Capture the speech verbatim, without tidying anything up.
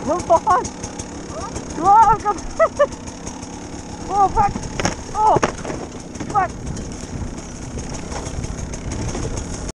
Come on! Come on, come on! Oh, back! Oh! Back!